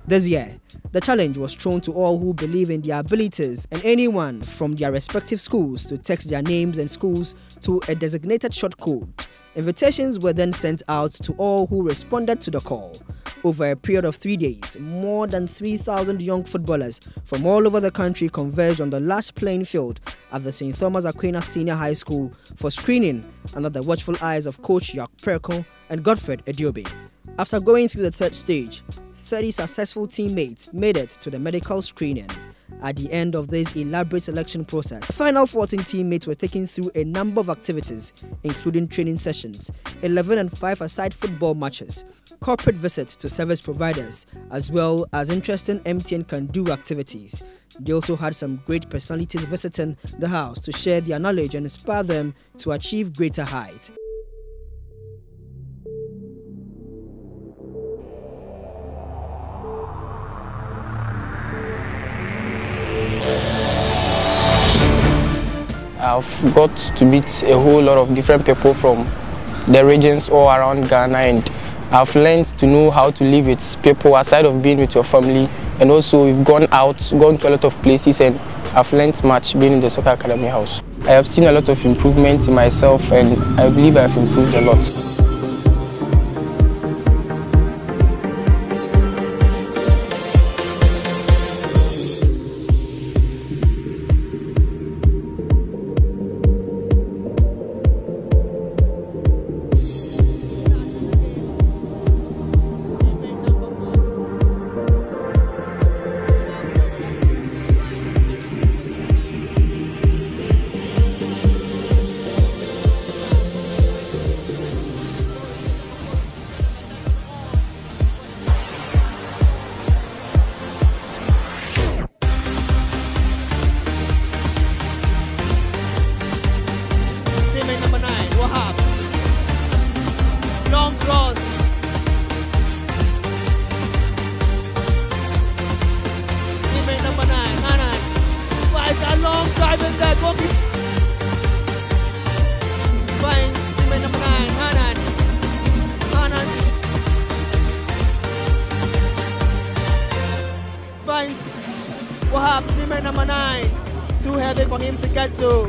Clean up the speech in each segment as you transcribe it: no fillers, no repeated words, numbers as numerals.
This year, the challenge was thrown to all who believe in their abilities and anyone from their respective schools to text their names and schools to a designated short code. Invitations were then sent out to all who responded to the call. Over a period of 3 days, more than 3,000 young footballers from all over the country converged on the large playing field at the St. Thomas Aquinas Senior High School for screening under the watchful eyes of Coach Jack Perkon and Godfred Ediobe. After going through the third stage, 30 successful teammates made it to the medical screening. At the end of this elaborate selection process, the final 14 teammates were taken through a number of activities, including training sessions, 11 and 5-a-side football matches, corporate visits to service providers, as well as interesting MTN Can Do activities. They also had some great personalities visiting the house to share their knowledge and inspire them to achieve greater heights. I've got to meet a whole lot of different people from the regions all around Ghana, and I've learned to know how to live with people aside of being with your family. And also we've gone to a lot of places, and I've learned much being in the Soccer Academy house. I have seen a lot of improvement in myself, and I believe I've improved a lot. Long cross. Teammate number 9, Hanan. Finds a long drive in there. Goalkeeper. Finds teammate number 9, Hanan. Hanan. Finds Wahab, teammate number 9. It's too heavy for him to get to.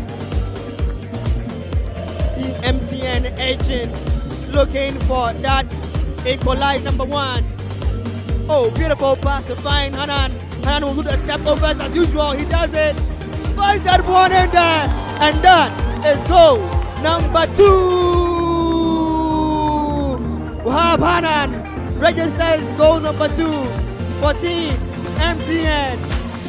Team MTN agent looking for that equalize number 1. Oh, beautiful pass to find Hanan. Hanan will do the step overs as usual. He does it. Finds that one in there. And that is goal number 2. Wahab Hanan registers goal number 2 for Team MTN.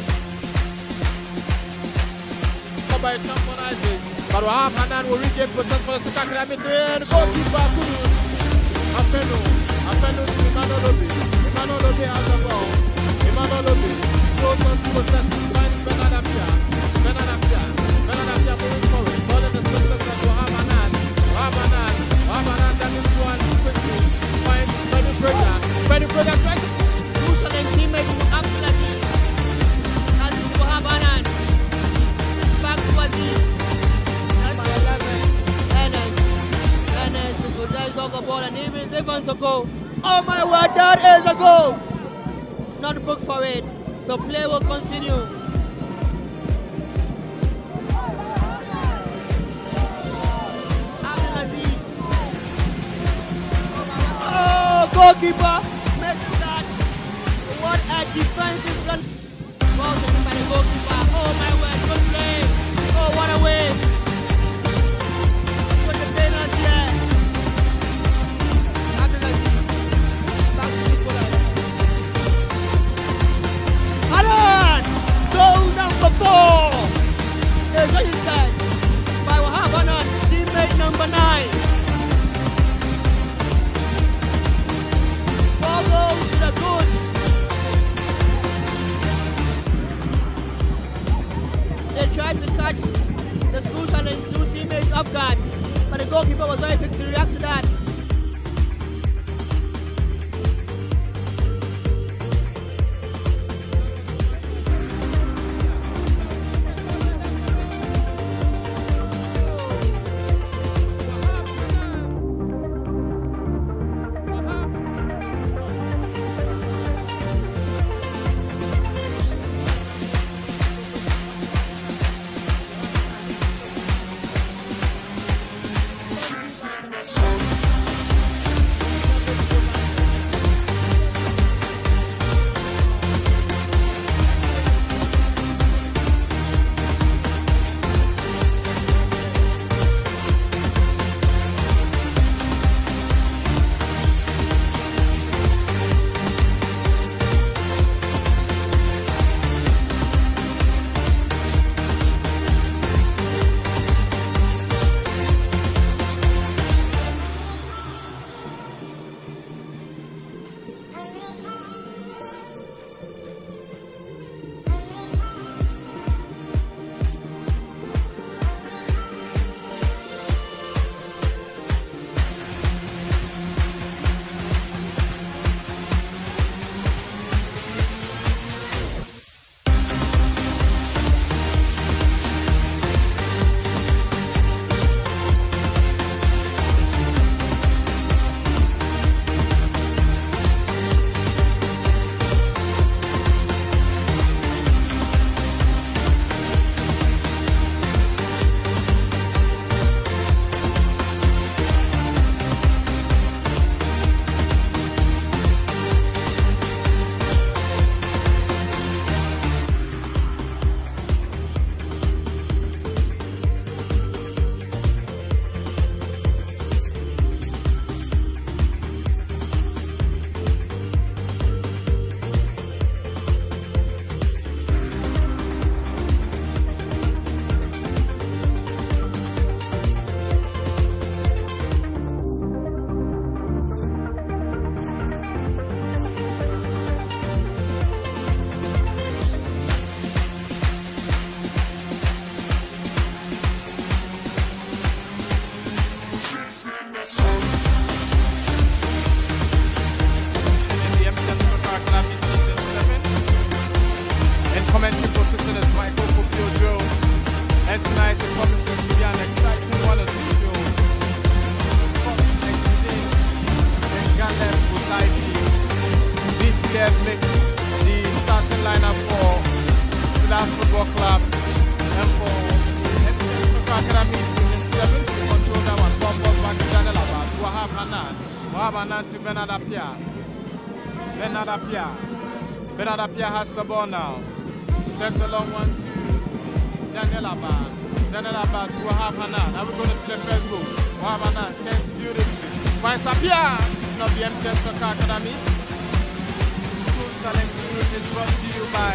But Wahab Hanan will regain possession for the Soccer Academy. Goalkeeper Kudus. Afenu to Emmanuel Lobe. Emmanuel Lobe has the ball. Emmanuel Lobe throws on to possession. Finds Bernard Apia. Bernard Apia moving forward. Ball in the success of Wahab Hanan. Wahab Hanan does this one quickly. Finds Benny Broja. Benny Broja tries to Solution and teammates will absolutely. That is Wahab Hanan. Back to Aziz. The ball and Evans a goal. Oh my word, that is a goal. Not booked for it. So play will continue. Abdulaziz. Oh, goalkeeper makes that. What a defensive run. Ball taken by the goalkeeper. Oh my word, good play. Oh, what a win. By Wahab Hanan, teammate number 9. 4 goals to the good. They tried to catch the school challenge 2 teammates off guard, but the goalkeeper was very quick to react to that. Wahab Anand to Bernard Apia. Bernard Apia. Bernard Apia has the ball now. Sends a long one to Daniel Abba. Daniel Abba to Wahab Anand. Now we're going to see the first goal. Wahab Anand turns beautifully. Finds Apia of the MTN Soccer Academy. School Challenge is brought to you by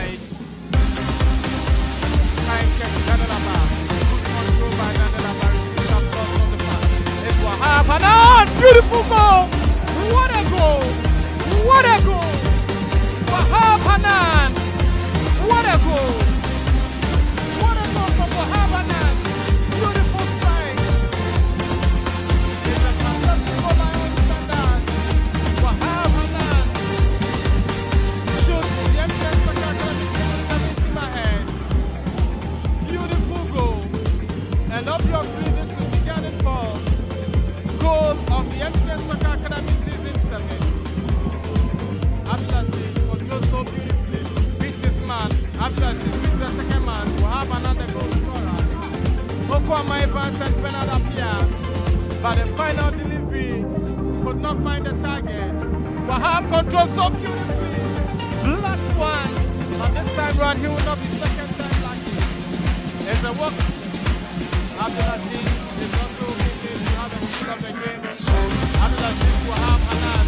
Time Catch Daniel Abba. Good control by Daniel Abba. Received applause from the fans. It's Wahab Anand. Beautiful goal. What a goal. What a goal. Wahab Anand. What a goal. What a goal from Wahab Anand. Beautiful strike. It's a fantastic goal by all standards. Wahab Anand shoots the MTN Soccer Academy 17 ahead. Beautiful goal. And obviously this will be getting for goal of the MTN Soccer Academy season 7. Abdulaziz controls so beautifully, beats his man. Abdulaziz beats the second man to have another goal scorer. Okwama Evans and Bernard Apia, but the final delivery could not find the target. Wahab controls so beautifully. Last one, but this time round he will not be second time lucky. There's a walk. Abdulaziz is also beginning to have a feel of the game. Abdulaziz Wahab Anand.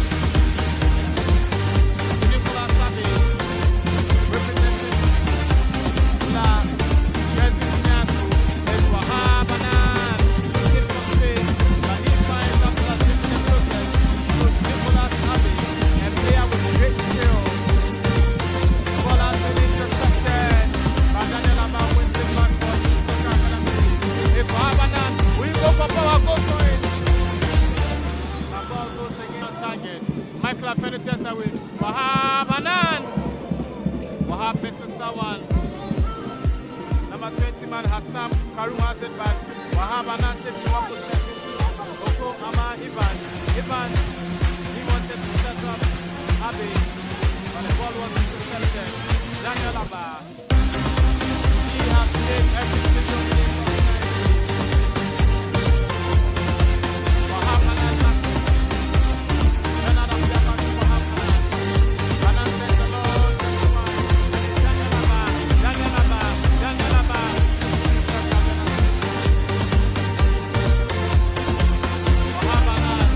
Representing La Resistance is Wahab Anand. Looking for space, but he finds Abdulaziz in the process. So Nicolas Abbey, a player with great skill. The ball has been intercepted, but Daniel Abba wins it back for the Soccer Academy. It's Wahab Anand. Will you go for power? Go for it. The ball goes again on target. Michael Afenitesa with Wahab Anand. Wahab misses that one. Number 20 man Hassan Karim has it back. Wahab Anand takes one possession to Oko Ama Ivan. Ivan, he wanted to set up Abbey, but the ball was intercepted. Daniel Abba, he has played every single game for the night. Wahab Anand has it. Bernard Apia back to Wahab Anand. Anand sends the ball. Daniel Abba. Wahab Anand.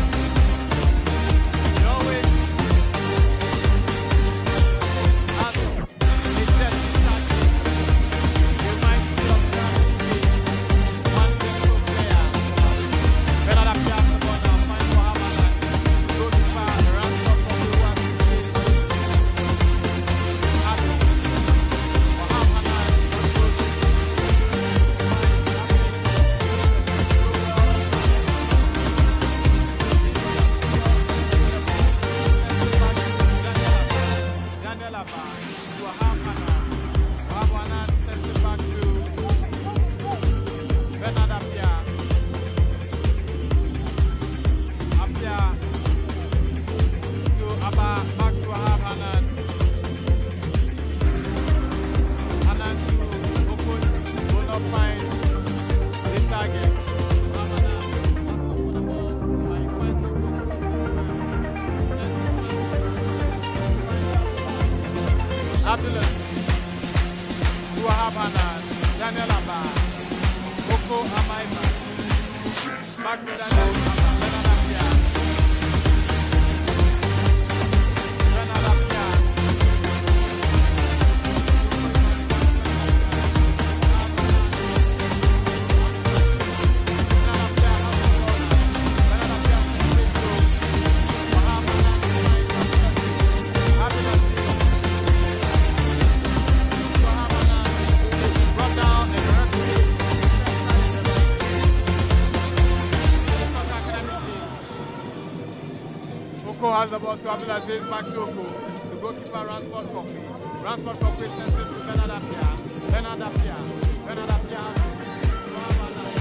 He always has a testing target. Reminds me of Gandhi, one beautiful player. Bernard Apia has the ball now, finds Wahab Anand. Goalkeeper runs up for the one. Wahab Anand controls it. Daniel Abba to Wahab Anand. Wahab Anand sends it back to Bernard Apia. Apia to Abba, back to Wahab Anand. Anand to Okun, will not find the target. Wahab Anand wants up for the ball, but he finds it goes to Abdulaziz to Wahab Anand. Daniel Abba, Oko Amaiba, back to Daniel Abba. Bernard Apia. Bernard Apia. Oko has the ball to Abdulaziz, back to Oko. The goalkeeper Ransford Coffey. Ransford Coffey sends it to Bernard Apia. Bernard Apia. Bernard Apia has it. To Wahab Anand.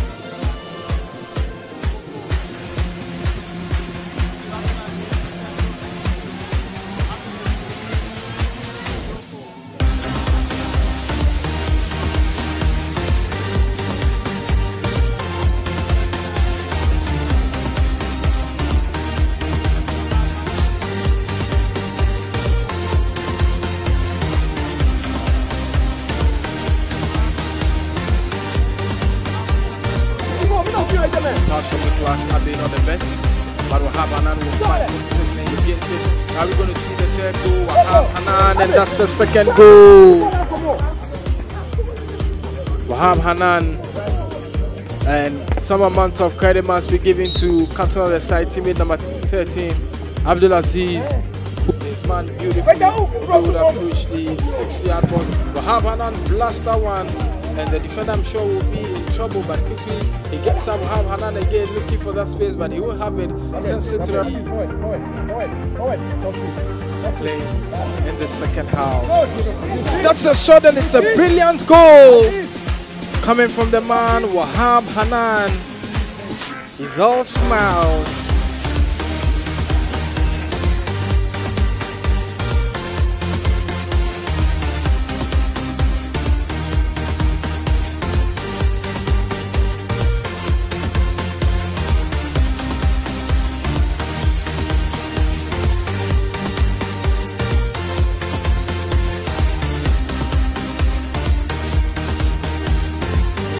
Pass from Nicholas Abbey, not the best. But Wahab Hanan will fight for position and he gets it. Now we're going to see the third goal. Wahab Hanan, and that's the second goal. Wahab Hanan, and some amount of credit must be given to captain of the side, teammate number 13, Abdulaziz. This man beautifully would approach the 6-yard box. Wahab Hanan blasts that one, and the defender I'm sure will be in trouble, but quickly he gets some. Wahab Hanan again looking for that space, but he won't have it. Sends it to the play in the second half. That's a shot, and it's a brilliant goal coming from the man Wahab Hanan. He's all smiles.